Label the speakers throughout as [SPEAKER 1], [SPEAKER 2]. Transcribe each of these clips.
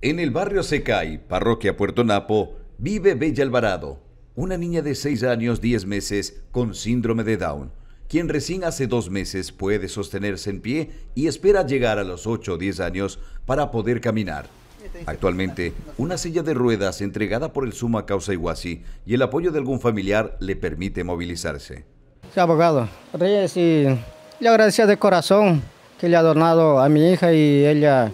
[SPEAKER 1] En el barrio Secay, parroquia Puerto Napo, vive Bella Alvarado, una niña de 6 años 10 meses con síndrome de Down, quien recién hace 2 meses puede sostenerse en pie y espera llegar a los 8 o 10 años para poder caminar. Actualmente, una silla de ruedas entregada por el Suma Causa Iguasi y el apoyo de algún familiar le permite movilizarse.
[SPEAKER 2] Sí, abogado Reyes, y le agradecía de corazón que le ha donado a mi hija y ella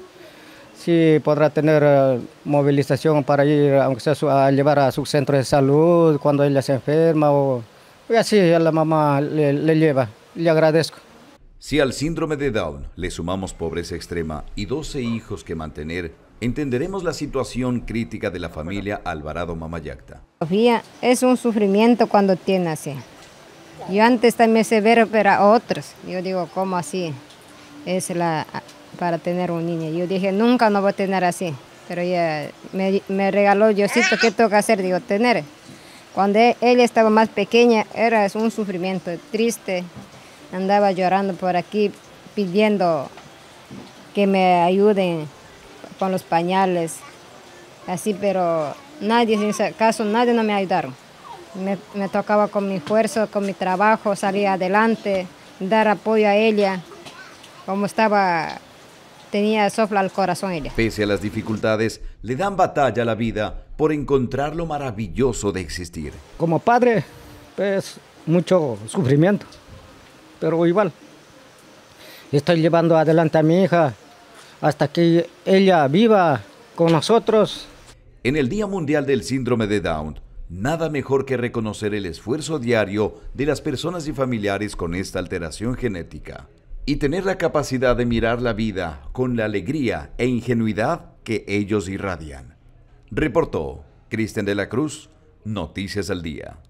[SPEAKER 2] sí podrá tener movilización para ir, aunque sea a llevar a su centro de salud cuando ella se enferma y así a la mamá le lleva. Le agradezco.
[SPEAKER 1] Si al síndrome de Down le sumamos pobreza extrema y 12 hijos que mantener, entenderemos la situación crítica de la familia Alvarado Mamayacta.
[SPEAKER 3] Sofía es un sufrimiento cuando tiene así. Yo antes también se ver a otros. Yo digo, ¿cómo así? Es para tener un niño. Yo dije, nunca no voy a tener así. Pero ella me regaló Diosito, ¿qué tengo que hacer? Digo, tener. Cuando ella estaba más pequeña, era un sufrimiento triste. Andaba llorando por aquí, pidiendo que me ayuden con los pañales. Así, pero nadie, en ese caso, nadie no me ayudaron. Me tocaba con mi esfuerzo, con mi trabajo, salir adelante, dar apoyo a ella. Como estaba, tenía sopla al corazón ella.
[SPEAKER 1] Pese a las dificultades, le dan batalla a la vida por encontrar lo maravilloso de existir.
[SPEAKER 2] Como padre, pues mucho sufrimiento, pero igual. Estoy llevando adelante a mi hija hasta que ella viva con nosotros.
[SPEAKER 1] En el Día Mundial del Síndrome de Down, nada mejor que reconocer el esfuerzo diario de las personas y familiares con esta alteración genética y tener la capacidad de mirar la vida con la alegría e ingenuidad que ellos irradian. Reportó Cristian de la Cruz, Noticias al Día.